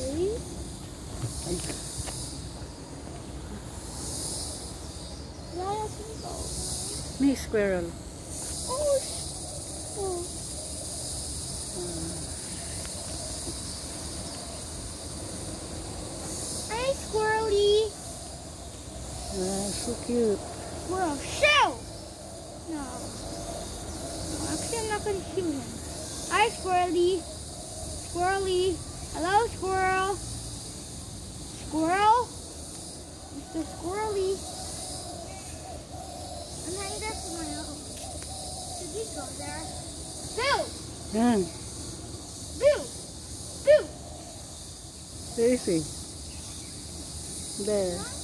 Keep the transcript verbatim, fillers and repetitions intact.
Me squirrel. Oh, oh. Hey, squirrely. Ah, so cute. Squirrel, shoot! No. no. Actually, I'm not going to shoot him. Hi, squirrely. Squirrely. Hello, squirrel. Squirrel? Mister Squirrely. I'm hanging there for my own. Should we go there? Boo! Yeah. Boo! Boo! There is he. There.